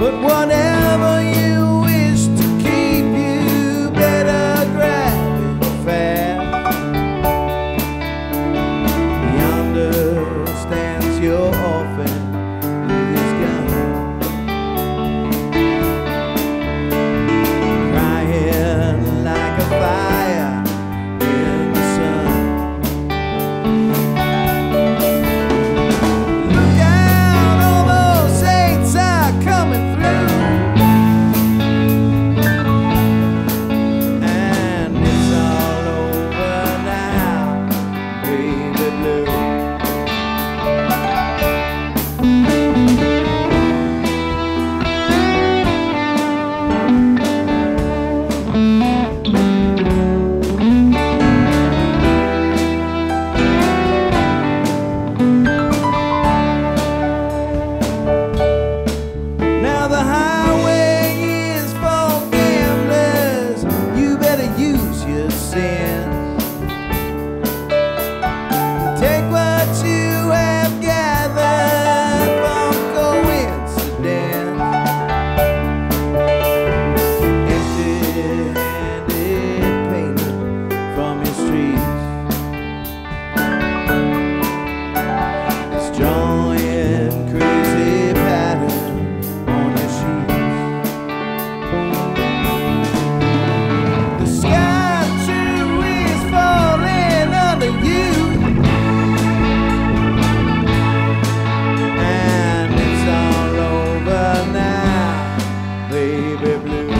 But whatever you wish to keep, you better grab it fast. He understands your orphan with his gun, crying like a fire in the sun. Look out, all those saints are coming through, and it's all over now, baby blue. Now the highway is for gamblers, you better use your sense. Take what you have gathered from coincidence. Empty-handed payment from your streets, it's drawing crazy patterns on your sheets. The sky too is falling under you, and it's all over now, baby blue.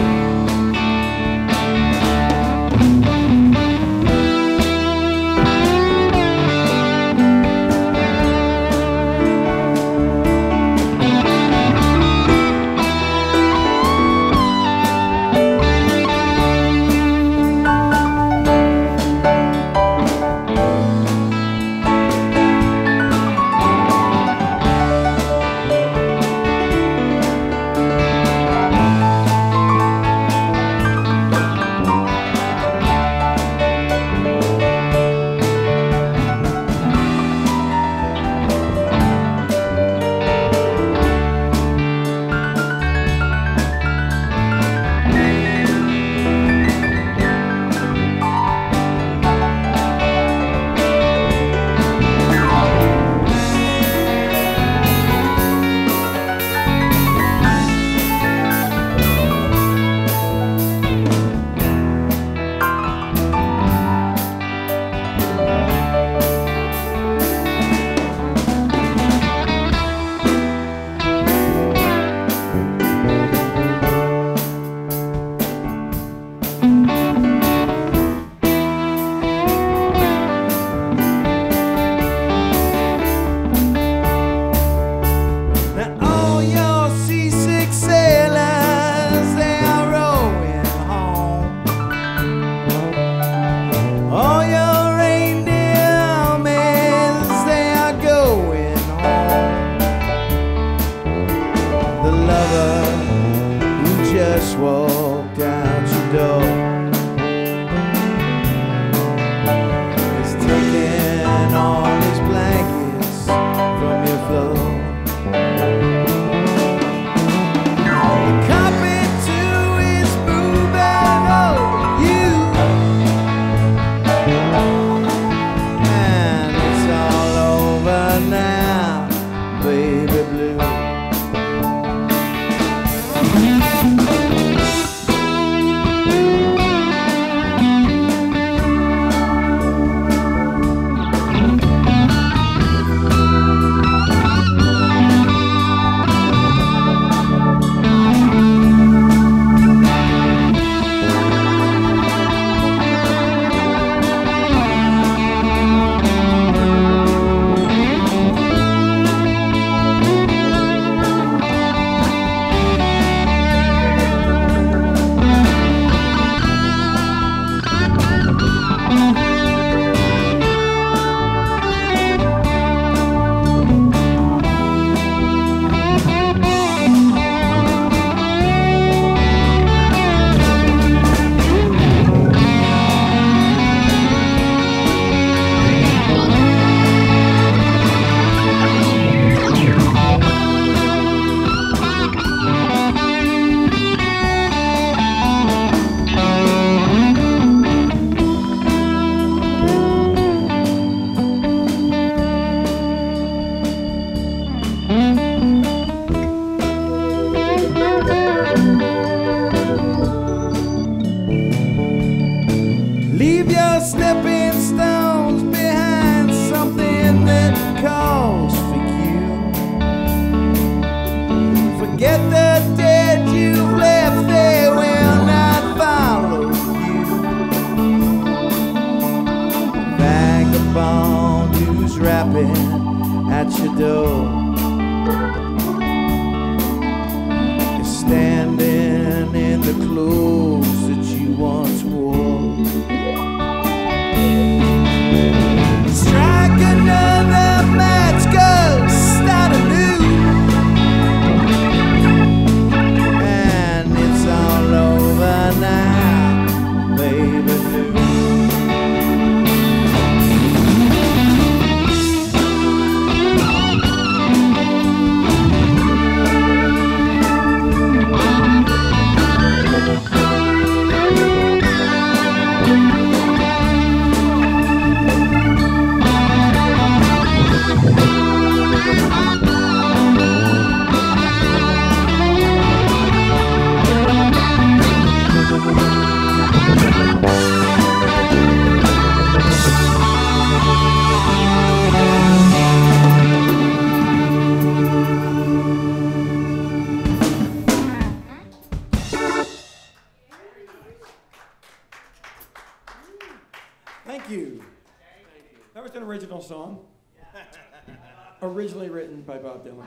Now all your seasick sailors, they are rowing home. All your reindeer men, they are going home. The lover who just walked out your door is taking all his blankets from your floor. The carpet too is moving over you, and it's all over now, baby blue. Forget the dead you've left, they will not follow you. Vagabond who's rapping at your door is standing in the clothes that you once wore. Strike another match, go start anew. And it's all over now, baby blue. Thank you. That was an original song. Originally written by Bob Dylan.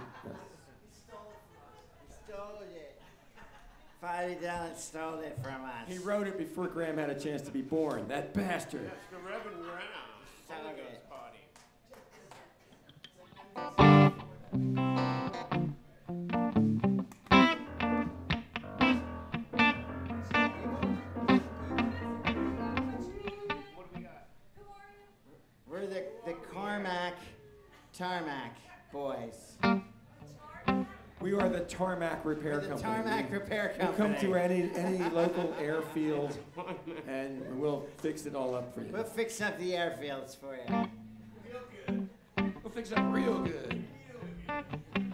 Stole it. Fighty Dylan stole it from us. He wrote it before Graham had a chance to be born. That bastard. That's the Reverend Graham. Stole Holy it. Ghost party. What do we got? We're the Carmac Tarmac boys. We are the Tarmac Repair We're the Company. Tarmac Repair We'll Company. come to any local airfield and we'll fix it all up for you. We'll fix up the airfields for you. We'll fix it up real good.